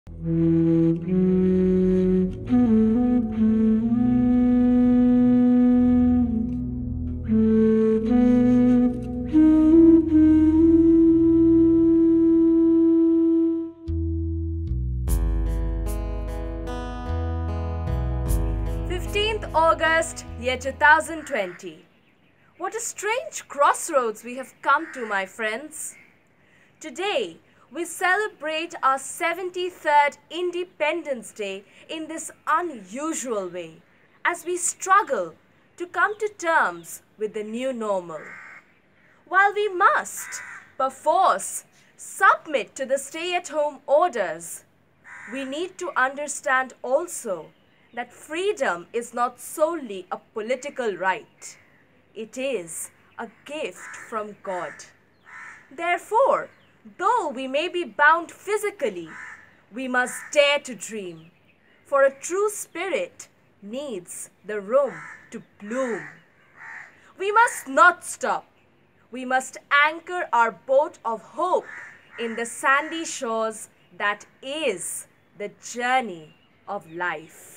August, year 2020. What a strange crossroads we have come to, my friends. Today, we celebrate our 73rd Independence Day in this unusual way, as we struggle to come to terms with the new normal. While we must, perforce, submit to the stay-at-home orders, we need to understand also that freedom is not solely a political right. It is a gift from God. Therefore, though we may be bound physically, we must dare to dream, for a true spirit needs the room to bloom. We must not stop. We must anchor our boat of hope in the sandy shores that is the journey of life.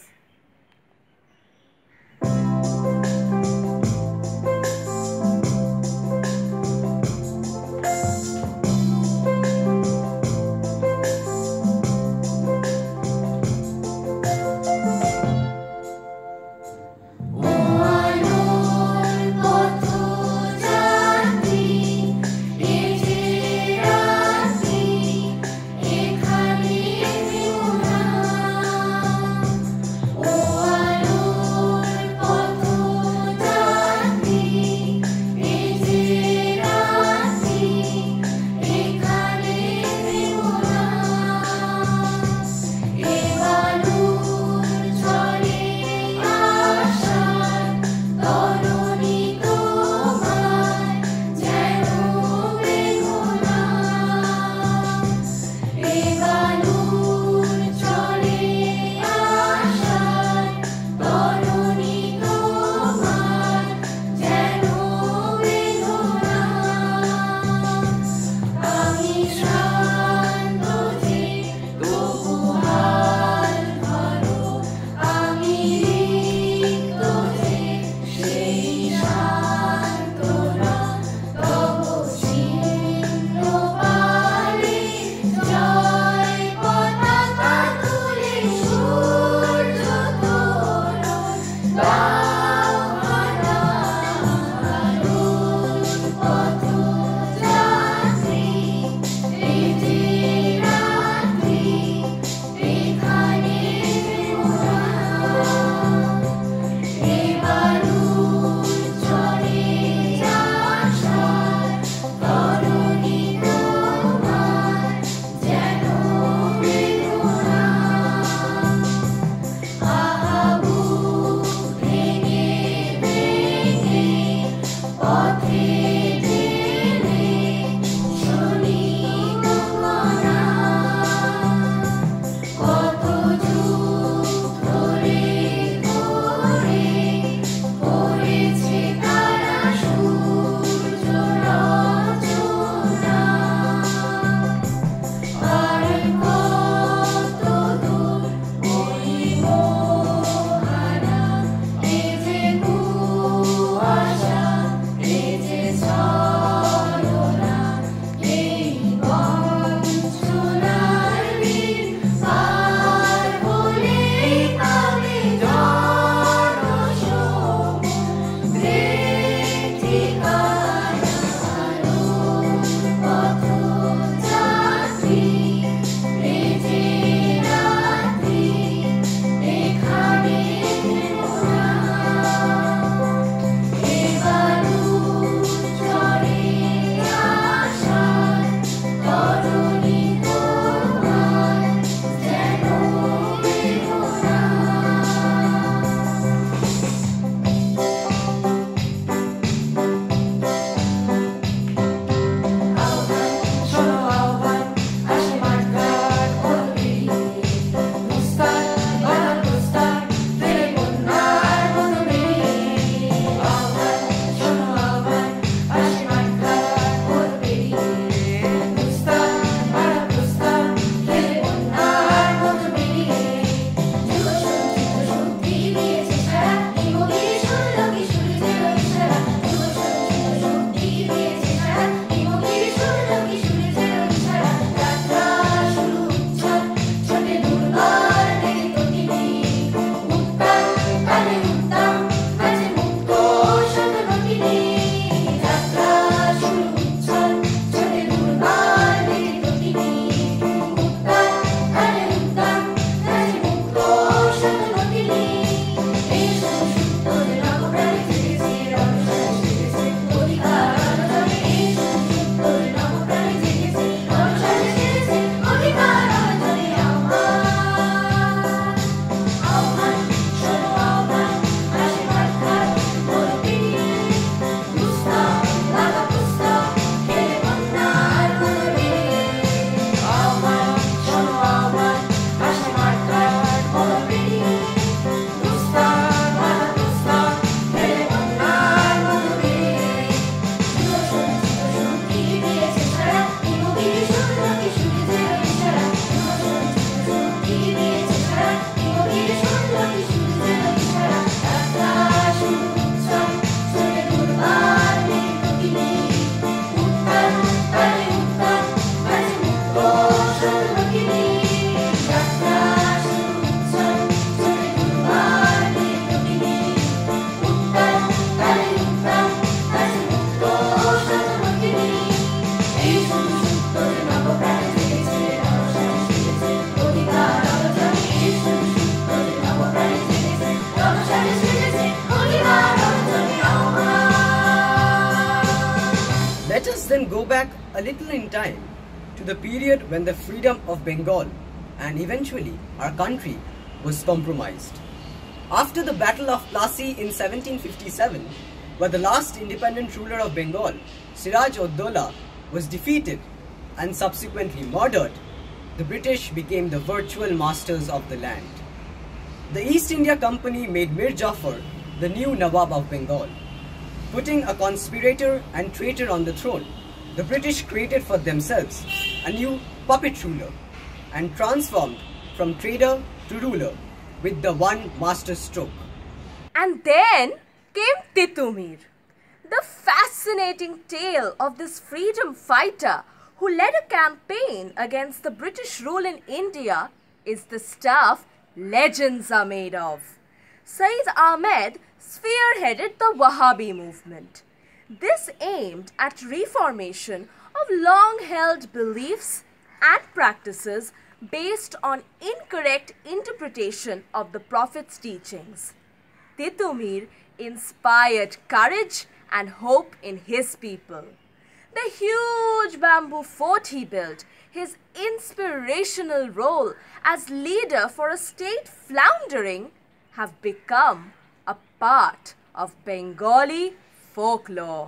go back a little in time to the period when the freedom of Bengal and eventually our country was compromised. After the Battle of Plassey in 1757, where the last independent ruler of Bengal, Siraj-ud-Daulah, was defeated and subsequently murdered, the British became the virtual masters of the land. The East India Company made Mir Jafar the new Nawab of Bengal. Putting a conspirator and traitor on the throne, the British created for themselves a new puppet ruler and transformed from trader to ruler with the one master stroke. And then came Titumir, the fascinating tale of this freedom fighter who led a campaign against the British rule in India is the stuff legends are made of. Sayyid Ahmed spearheaded the Wahhabi movement. This aimed at reformation of long-held beliefs and practices based on incorrect interpretation of the Prophet's teachings. Titumir inspired courage and hope in his people. The huge bamboo fort he built, his inspirational role as leader for a state floundering, have become a part of Bengali folklore.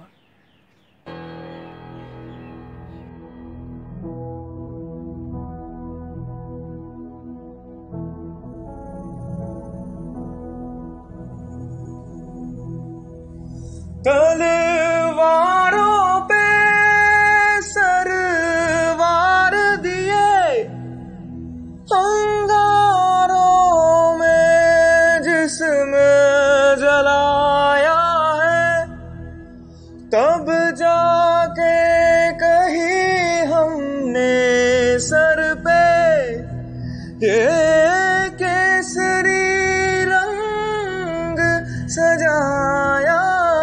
तलवारों पे सरवार दिए, अंगारों में जिस्म जलाया है, तब जाके कहीं हमने सर पे ये केसरी रंग सजाया।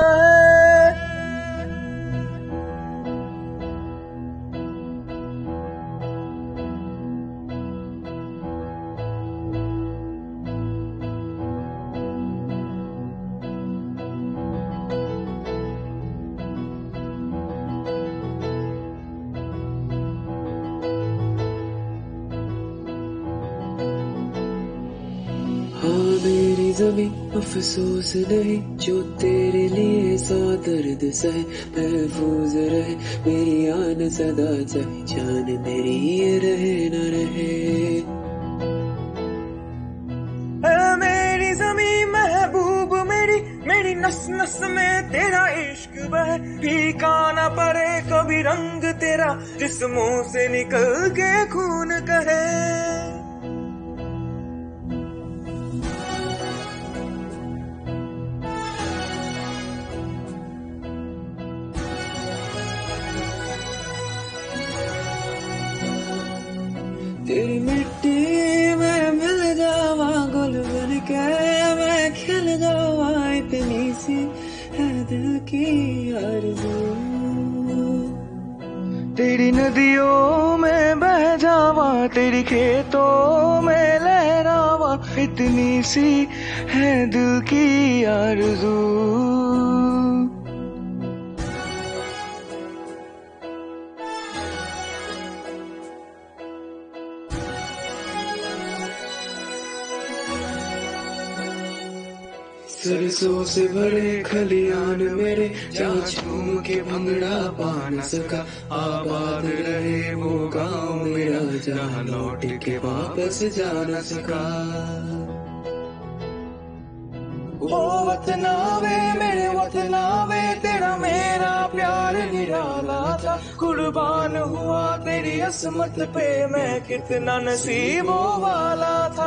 मेरी ज़मीं अफसोस नहीं जो तेरे लिए सौ दर्द सहे, महफूज रहे मेरी आन सदा, चाहे जान मेरी ये रहे न रहे। मेरी ज़मीं महबूब मेरी, मेरी नस नस में तेरा इश्क बहे, फीका न पड़े कभी रंग तेरा, जिस्मों से निकल के खून कहे। तेरी मिट्टी में मिल जावा, गुल बन के मैं खिल जावा, इतनी सी है दिल की आरज़ू। तेरी नदियों में बह जावा, तेरी खेतों में लहरावा, इतनी सी है दिल की आरज़ू। सरसों से भरे खलियान मेरे, जहाँ झूम के भंगड़ा पा न सका, आबाद रहे वो गाँव मेरा, जहाँ लौट के वापस जा न सका। ओ वतनावे मेरे वतनावे, तेरा मेरा प्यार निराला था, कुर्बान हुआ तेरी असमत पे, मैं कितना नसीबों वाला था।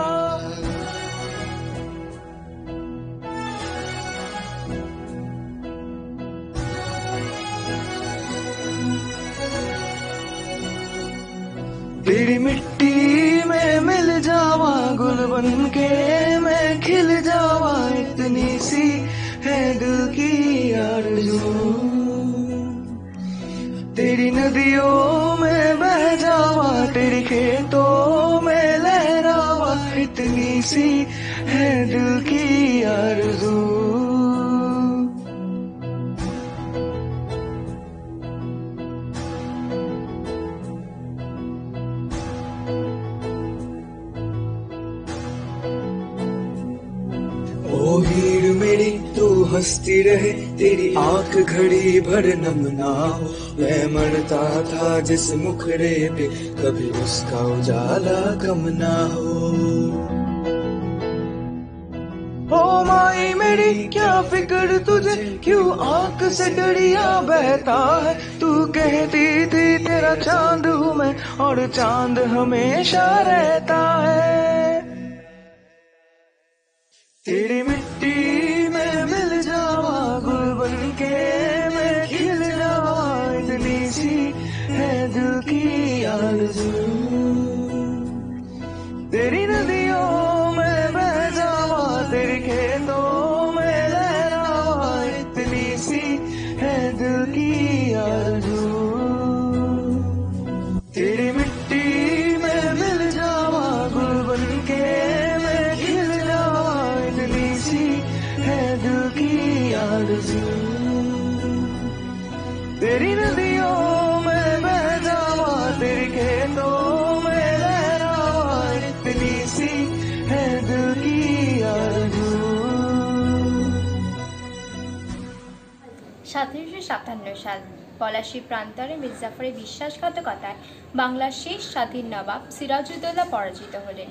तेरी मिट्टी में मिल जावा, गुल बन के मैं खिल जावा, इतनी सी है दिल की आरज़ू। तेरी नदियों में बह जावा, तेरी खेतों में लहरावा, इतनी सी है दिल की आरज़ू। हीर मेरी तू हंसती रहे, तेरी आंख घड़ी भर नम ना हो। मैं मरता था जिस मुखड़े पे, कभी उसका उजाला कम ना हो। ओ माई मेरी क्या फिक्र तुझे, क्यों आंख से दरिया बहता है। तू कहती थी तेरा चांद हूँ मैं, और चांद हमेशा रहता है। तेरी मिट्टी में मिल जावा, गुल बन के मैं खिल जावा। इतनी सी है दिल की आरज़ू, तेरी नदियों में बह जावा, तेरे खेतों में लहरावा। इतनी सी है दिल की आरज़ू, तेरी मिट्टी में मिल जावा, गुल बन के मैं खिल जावा। इतनी सी है दिल की आरज़ू, तेरी नदियों में बह जावा, तेरे खेतों में लहरावा। इतनी सी है दिल की आरज़ू। 1757 সাল পলাশী প্রান্তরে মির্জাফরের বিশ্বাসঘাতকতায় বাংলার শেষ স্বাধীন নবাব সিরাজউদ্দৌলা পরাজিত হলেন।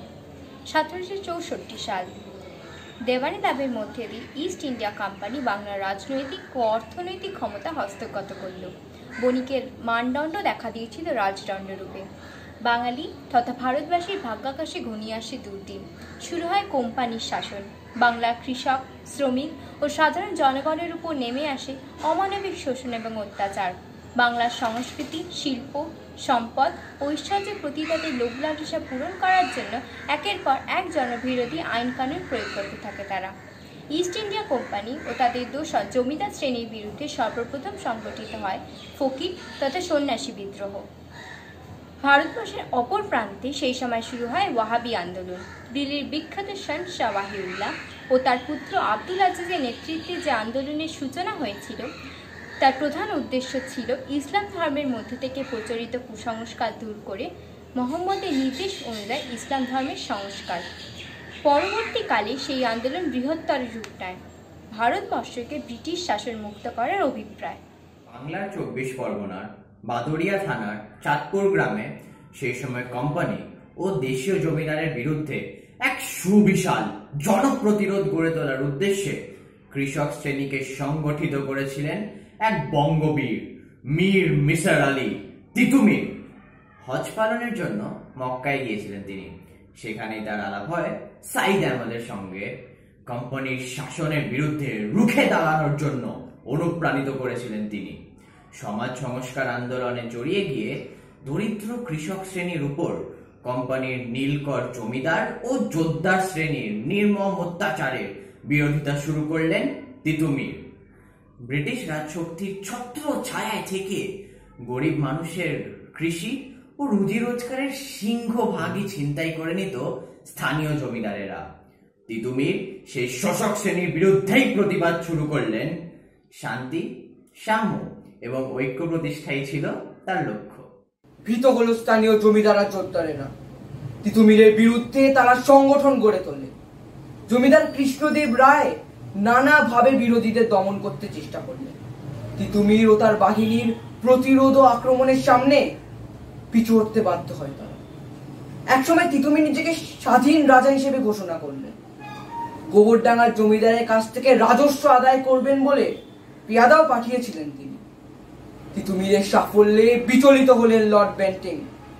1764 সাল দেওয়ানি দাবির মধ্যে দিয়ে ইস্ট ইন্ডিয়া কোম্পানি বাংলার রাজনৈতিক ও অর্থনৈতিক ক্ষমতা হস্তগত করল। বণিকের মানদণ্ড দেখা দিয়েছিল রাজদণ্ড রূপে। বাঙালি তথা ভারতবাসীর ভাগ্যাকাশে ঘনিয়ে আসে দুর্দিন। শুরু হয় কোম্পানির শাসন। বাংলার কৃষক, শ্রমিক ও সাধারণ জনগণের উপর নেমে আসে অমানবিক শোষণ এবং অত্যাচার। বাংলার সংস্কৃতি, শিল্প, সম্পদ, ঐশ্বর্যের প্রতি তাদের লোভ লালসা পূরণ করার জন্য একের পর এক জনবিরোধী আইন কানুন প্রয়োগ করতে থাকে তারা। ইস্ট ইন্ডিয়া কোম্পানি ও তাদের দোসর জমিদার শ্রেণীর বিরুদ্ধে সর্বপ্রথম সংগঠিত হয় ফকির তথা সন্ন্যাসী বিদ্রোহ। ভারতবর্ষের অপর প্রান্তে সেই সময় শুরু হয় ওয়াহাবি আন্দোলন। দিল্লির বিখ্যাত সন্ত শাহ ওয়াহিউল্লাহ ও তার পুত্র আব্দুল আজিজের নেতৃত্বে যে আন্দোলনের সূচনা হয়েছিল, তার প্রধান উদ্দেশ্য ছিল ইসলাম ধর্মের মধ্যে থেকে প্রচলিত কুসংস্কার দূর করে মোহাম্মদের নির্দেশ অনুযায়ী ইসলাম ধর্মের সংস্কার। পরবর্তীকালে সেই আন্দোলন বৃহত্তর রূপ নেয়। ভারতবর্ষকে ব্রিটিশ শাসন মুক্ত করার অভিপ্রায়। বাংলার 24 পরগনার বাদুড়িয়া থানার চাঁদপুর গ্রামে সেই সময় কোম্পানি ও দেশীয় জমিদারের বিরুদ্ধে এক সুবিশাল জনপ্রতিরোধ গড়ে তোলার উদ্দেশ্যে কৃষক শ্রেণীকে সংগঠিত করেছিলেন এক বঙ্গবীর মীর নিসার আলী তিতুমীর। হজ পালনের জন্য মক্কায় গিয়েছিলেন তিনি। সেখানেই তার আলাপ হয় সাইদ আহমদের সঙ্গে। কোম্পানির শাসনের বিরুদ্ধে রুখে দাঁড়ানোর জন্য অনুপ্রাণিত করেছিলেন তিনি। সমাজ সংস্কার আন্দোলনে জড়িয়ে গিয়ে দরিদ্র কৃষক শ্রেণীর উপর কোম্পানির নীলকর জমিদার ও জোদ্দার শ্রেণীর নির্মম অত্যাচারের বিরোধিতা শুরু করলেন তিতুমীর। ব্রিটিশ রাজশক্তির ছত্র ছায়ায় থেকে গরিব মানুষের কৃষি ও রুজি রোজগারের সিংহভাগই ছিনতাই করে নিত স্থানীয় জমিদারেরা। তিতুমীর সেই শোষক শ্রেণীর বিরুদ্ধেই প্রতিবাদ শুরু করলেন। শান্তি, সাম্য এবং ঐক্য প্রতিষ্ঠাই ছিল তার লক্ষ্য। ভীত হল স্থানীয় জমিদার আর জোদ্দারেরা। তিতুমীরের বিরুদ্ধে তারা সংগঠন গড়ে তোলে। জমিদার কৃষ্ণদেব রায় নানাভাবে বিরোধীদের দমন করতে চেষ্টা করলেন। তিতুমীর ও তার বাহিনীর প্রতিরোধ ও আক্রমণের সামনে পিছু হটতে বাধ্য হয় তারা। একসময় তিতুমীর নিজেকে স্বাধীন রাজা হিসেবে ঘোষণা করলেন। গোবরডাঙ্গার জমিদারের কাছ থেকে রাজস্ব আদায় করবেন বলে পেয়াদাও পাঠিয়েছিলেন তিনি। তিতুমীরের সাফল্যে বিচলিত হলেন লর্ড বেন্টিং।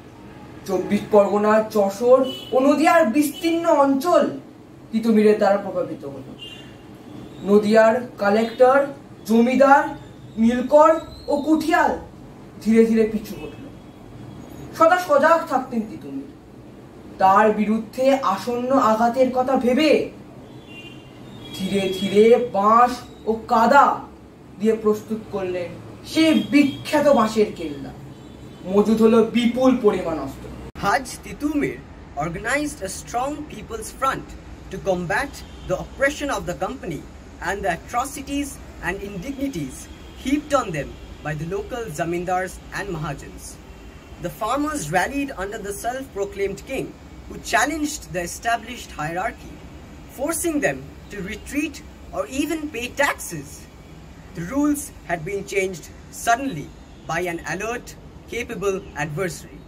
24 পরগনার যশোর ও নদিয়ার বিস্তীর্ণ অঞ্চল তিতুমীরের দ্বারা প্রভাবিত হল। নদিয়ার কালেক্টর, জমিদার, নীলকর ও কুঠিয়াল ধীরে ধীরে পিছু হটল। সদা সজাগ থাকতেন তিতুমীর। তার বিরুদ্ধে আসন্ন আঘাতের কথা ভেবে ধীরে ধীরে বাঁশ ও কাদা দিয়ে প্রস্তুত করলেন সে বিখ্যাত বাঁশের কেল্লা। মজুদ হলো বিপুল পরিমাণ অস্ত্র। Haj Titumir organized a strong people's front to combat the oppression of the company and the atrocities and indignities heaped on them by the local zamindars and mahajans. The farmers rallied under the self-proclaimed king, who challenged the established hierarchy. forcing them to retreat or even pay taxes. The rules had been changed suddenly by an alert, capable adversary.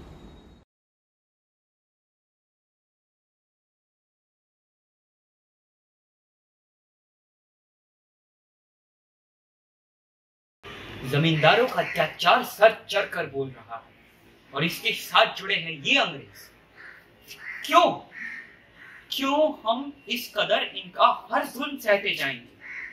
जमींदारों का अत्याचार sir चढ़कर बोल रहा है और इसके साथ जुड़े हैं ये अंग्रेज। क्यों हम इस कदर इनका हर जुल्म सहते जाएंगे?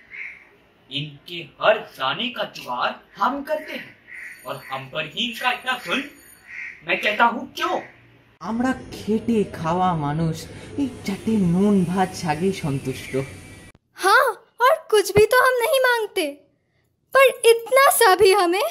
इनके हर जाने का जुगाड़ हम करते हैं और हम पर ही इनका इतना जुल्म। मैं कहता हूँ क्यों? আমরা খেটে খাওয়া মানুষ এই চাটে নুন ভাত শাগে সন্তুষ্ট। हाँ, और कुछ भी तो हम नहीं मांगते, पर इतना सा भी हमें।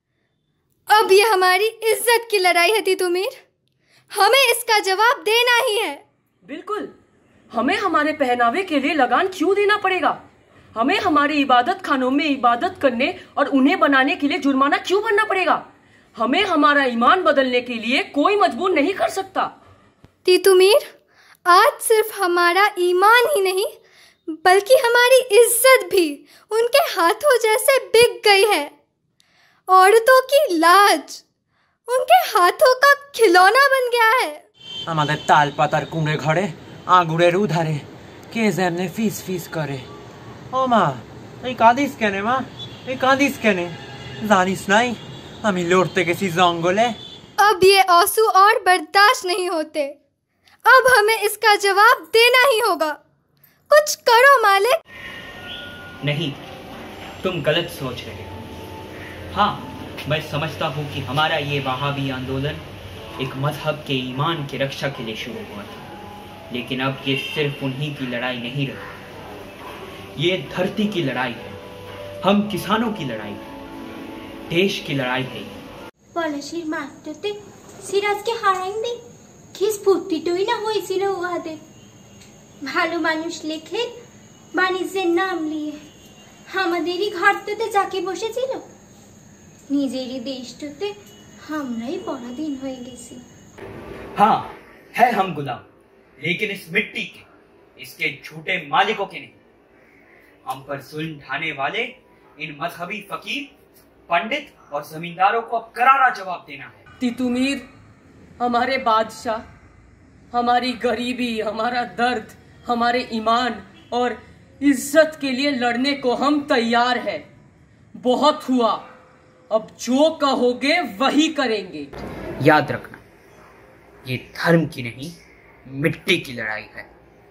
अब ये हमारी इज्जत की लड़ाई है तितुमीर, हमें इसका जवाब देना ही है। बिल्कुल, हमें हमारे पहनावे के लिए लगान क्यों देना पड़ेगा? हमें हमारे इबादत खानों में इबादत करने और उन्हें बनाने के लिए जुर्माना क्यों भरना पड़ेगा? हमें हमारा ईमान बदलने के लिए कोई मजबूर नहीं कर सकता। तितुमीर, आज सिर्फ हमारा ईमान ही नहीं बल्कि हमारी इज्जत भी उनके हाथों जैसे बिक गई है। औरतों की लाज उनके हाथों का खिलौना बन गया है। আমাদের তাল পাতার কুঁড়ে ঘরে আগুরের উধারে কে যেমনে ফিস ফিস করে। ও মা, এই কাঁদিস কেনে মা? এই কাঁদিস কেনে? জানিস নাই আমি লড়তে গেছি জঙ্গলে। अब ये आंसू और बर्दाश्त नहीं होते, अब हमें इसका जवाब देना ही होगा। कुछ करो मालिक। नहीं, तुम गलत सोच रहे हो। हाँ, मैं समझता हूँ कि हमारा ये वहाबी आंदोलन एक मजहब के ईमान की रक्षा के लिए शुरू हुआ था, लेकिन अब ये सिर्फ उन्हीं की लड़ाई नहीं रही, ये धरती की लड़ाई है, हम किसानों की लड़ाई है, देश की लड़ाई है। পলাশির মাত্রতে সিরাজকে হারাইনি, কি স্ফূর্তিটই না হয়েছিল উহাদের। ভালো মানুষ লেখেন বাণিজ্যের নাম নিয়ে, আমাদেরই ঘরটাতে চাকি বসেছিল, নিজেরই দেশটাতে আমরাই পরাধীন হয়ে গেছি। हाँ, है हम गुलाम, लेकिन इस मिट्टी के, इसके झूठे मालिकों के नहीं। हम पर जुल्म ढाने वाले इन मजहबी फकीर, पंडित और जमींदारों को अब करारा जवाब देना है। तितुमीर, हमारे बादशाह, हमारी गरीबी, हमारा दर्द, हमारे ईमान और इज्जत के लिए लड़ने को हम तैयार हैं। बहुत हुआ, अब जो कहोगे वही करेंगे। याद रखना, ये धर्म की नहीं मिट्टी की लड़ाई है।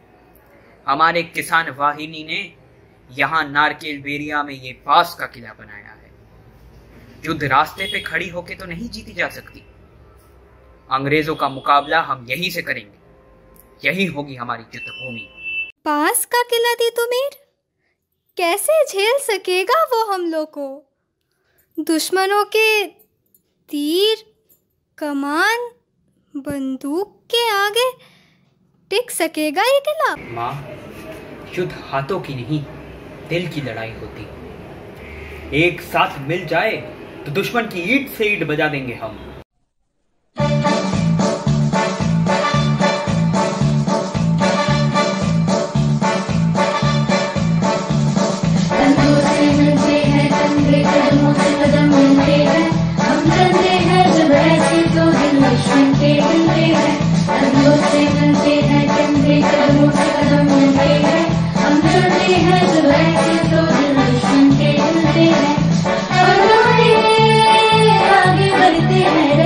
हमारे किसान वाहिनी ने यहाँ नारकेल बेरिया में ये बांस का किला बनाया है। युद्ध रास्ते पे खड़ी होके तो नहीं जीती जा सकती। अंग्रेजों का मुकाबला हम यहीं से करेंगे, यही होगी हमारी युद्ध भूमि। पास का किला तितुमीर, कैसे झेल सकेगा वो हम लोग को? दुश्मनों के तीर, कमान, बंदूक के आगे टिक सकेगा ये किला? माँ, युद्ध हाथों की नहीं दिल की लड़ाई होती। एक साथ मिल जाए तो दुश्मन की ईंट से ईंट बजा देंगे हम। आगे बढ़ते हैं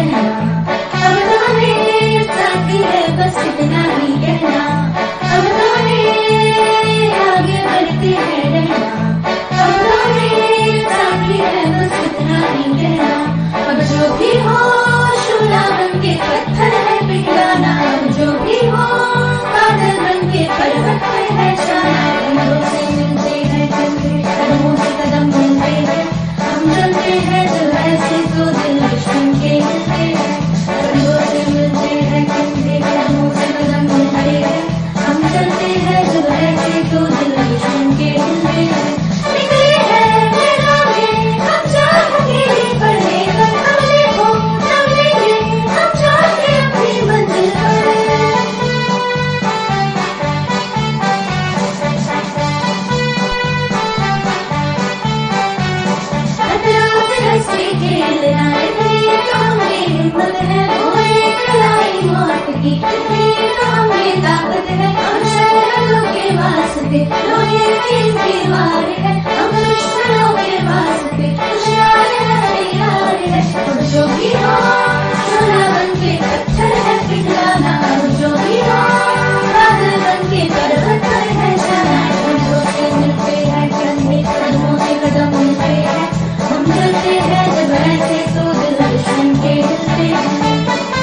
की तकदीर हमें ताकत है, हम शरणों के वास्ते लोहे की दीवार है, हम दुश्मनों के वास्ते होशियार है, तैयार है। और जो भी हो सोना बन के पत्थर है पिघलाना, और जो भी हो बादल बन के पर्वत पर है जाना। कंधों से मिलते हैं कंधे, कदमों से कदम मिलते हैं, हम चलते हैं जब ऐसे तो दिल दुश्मन के हिलते हैं।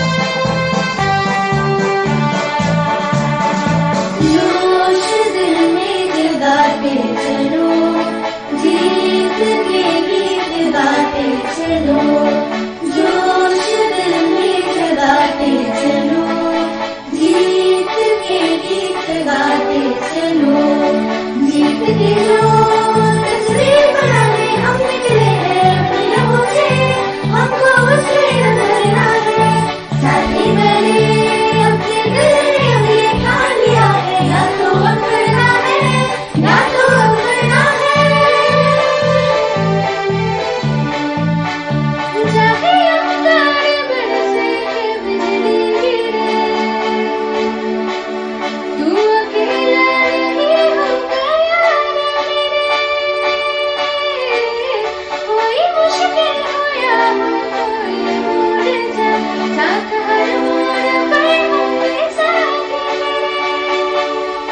जोश दिल में जगाते चलो, जीत के गीत गाते चलो, जोश दिल में जगाते चलो, जीत के गीत गाते चलो। जीत के जो तस्वीर बनाने हम निकले हैं अपनी लबों से, हमको उसमें नजर है। साथी मैंने अपने दिल ने अब ये ठान लिया है, या तो अब करना है या तो अब करना है। चाहे अंगारे बरसे बिजली गिरे, तू अकेला नहीं होगा यार मेरे। कोई मुश्किल हो या हो कोई मोड़ जा, साथ हर मोड़ पर होंगे साथी मेरे।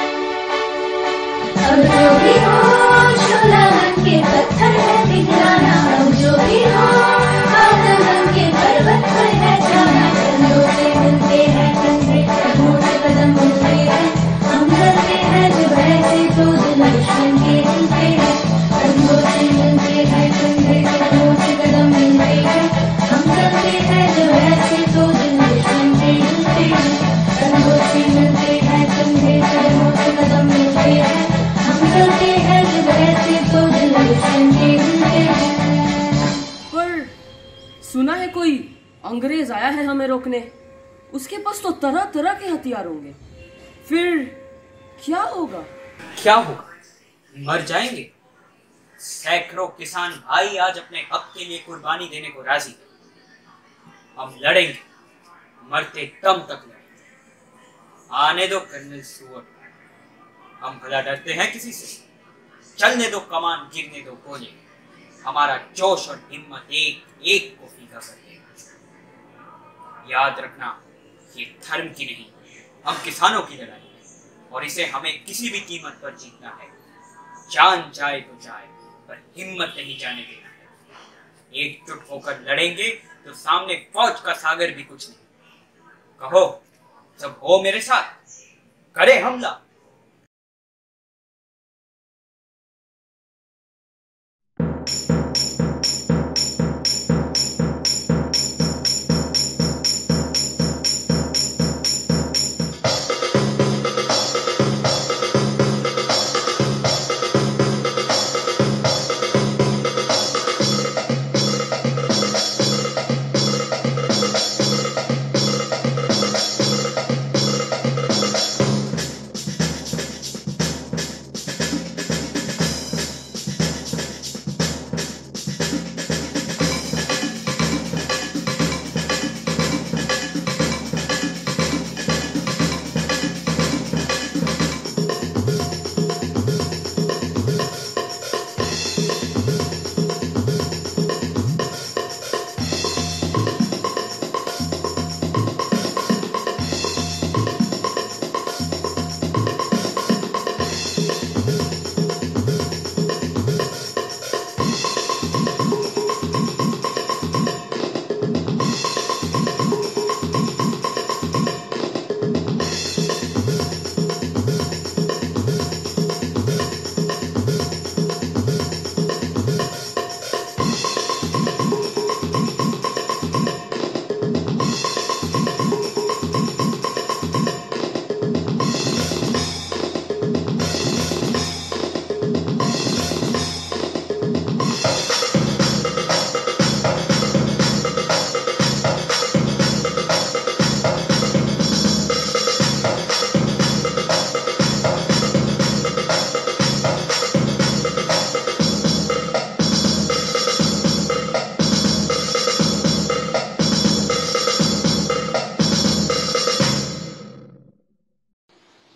अब जो भी हो शोला बन के पत्थर है पिघलाना, अब जो भी हो बादल बन के पर्वत पर है जाना। कंधों से मिलते हैं कंधे, कदमों से कदम मिलते हैं, हम चलते हैं जब ऐसे तो दिल दुश्मन के हिलते हैं। कंधों से मिलते हैं कंधे, कदमों से कदम मिलते हैं, हम चलते हैं जब ऐसे तो दिल दुश्मन के हिलते हैं। कंधों से मिलते हैं कंधे, कदमों से कदम मिलते हैं, हम चलते हैं जब ऐसे तो दिल दुश्मन के हिलते हैं। पर सुना है कोई अंग्रेज आया है हमें रोकने, उसके पास तो तरह तरह के हथियार होंगे, फिर क्या होगा? क्या होगा? मर जाएंगे। सैकड़ों किसान भाई आज अपने हक के लिए कुर्बानी देने को राजी हैं। हम लड़ेंगे, मरते दम तक लड़ेंगे। आने दो कर्नल स्टुअर्ट, हम भला डरते हैं किसी से? चलने दो कमान, गिरने दो गोले, हमारा जोश और हिम्मत एक एक को फीका कर देगा। याद रखना, ये धर्म की नहीं, हम किसानों की लड़ाई है और इसे हमें किसी भी कीमत पर जीतना है। जान जाए तो जाए, पर हिम्मत नहीं जाने देना है। एकजुट होकर लड़ेंगे तो सामने फौज का सागर भी कुछ नहीं। कहो, सब हो मेरे साथ, करे हमला।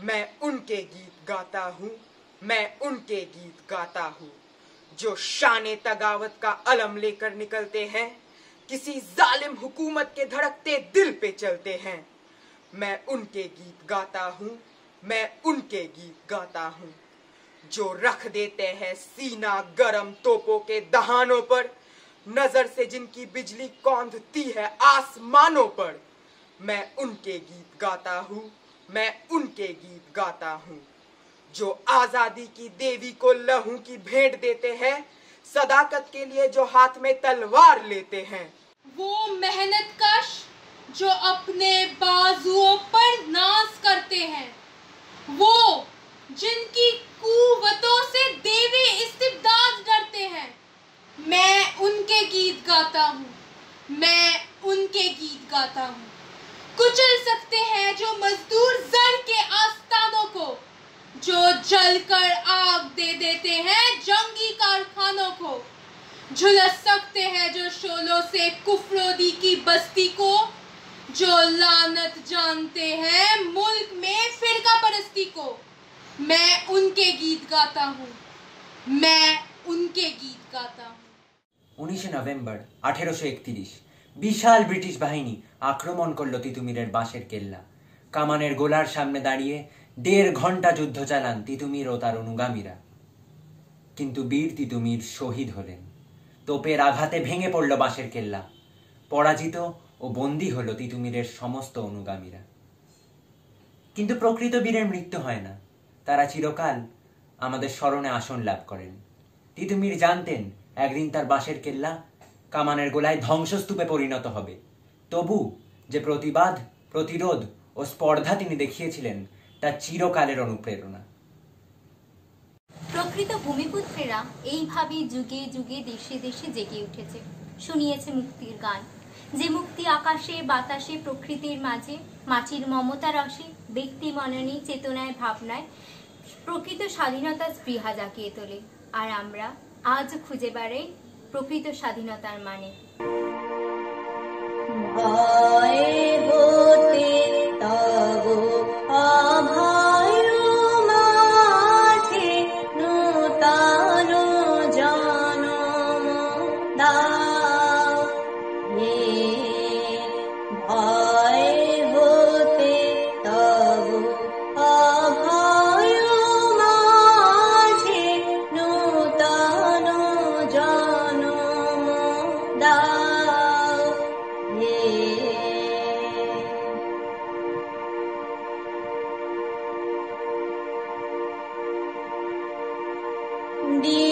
मैं उनके गीत गाता हूँ, मैं उनके गीत गाता हूँ जो शाने तगावत का अलम लेकर निकलते हैं, किसी जालिम हुकूमत के धड़कते दिल पे चलते हैं। मैं उनके गीत गाता हूँ, मैं उनके गीत गाता हूँ जो रख देते हैं सीना गरम तोपों के दहानों पर, नजर से जिनकी बिजली कौंधती है आसमानों पर। मैं उनके गीत गाता हूँ, मैं उनके गीत गाता हूँ जो आजादी की देवी को लहू की भेंट देते हैं, सदाकत के लिए जो हाथ में तलवार लेते हैं। वो मेहनत कश जो अपने बाजुओं पर नाज करते हैं, वो जिनकी कुव्वतों से देवी इस्तिबदाद डरते हैं। मैं उनके गीत गाता हूँ, मैं उनके गीत गाता हूँ। कुचल सकते हैं जो मजदूर जर के आस्तानों को, जो जलकर आग दे देते हैं जंगी कारखानों को। झुलस सकते हैं जो शोलों से कुफरोदी की बस्ती को, जो लानत जानते हैं मुल्क में फिरका परस्ती को। मैं उनके गीत गाता हूँ, मैं उनके गीत गाता हूँ। 19 নভেম্বর 1831 বিশাল ব্রিটিশ বাহিনী আক্রমণ করল তিতুমিরের বাঁশের কেল্লা। কামানের গোলার সামনে দাঁড়িয়ে 1.5 ঘন্টা যুদ্ধ চালান তিতুমির ও তার অনুগামীরা। কিন্তু বীর তিতুমির শহীদ হলেন। তোপের আঘাতে ভেঙে পড়ল বাঁশের কেল্লা। পরাজিত ও বন্দী হলো তিতুমিরের সমস্ত অনুগামীরা। কিন্তু প্রকৃত বীরের মৃত্যু হয় না, তারা চিরকাল আমাদের স্মরণে আসন লাভ করেন। তিতুমির জানতেন একদিন তার বাঁশের কেল্লা কামানের গোলায় ধ্বংসস্তূপে পরিণত হবে। তবু যে প্রতিবাদ, প্রতিরোধ ও স্পর্ধা তিনি দেখিয়েছিলেন তা চিরকালের অনুপ্রেরণা। প্রকৃত ভূমিপুত্রেরা এইভাবেই যুগে যুগে দেশে দেশে জেগে উঠেছে, শুনিয়েছে মুক্তির গান। যে মুক্তি আকাশে বাতাসে প্রকৃতির মাঝে, মাটির মমতা রসে, ব্যক্তি মননে চেতনায় ভাবনায় প্রকৃত স্বাধীনতার স্পৃহা জাগিয়ে তোলে। আর আমরা আজ খুঁজে বেড়াই প্রকৃত স্বাধীনতার মানে। ভয়ে হতে তব অভয় মাঝে নূতন জনম দাও। হে ভয়ে হতে তব অভয় মাঝে নূতন জনম দাও। হে দি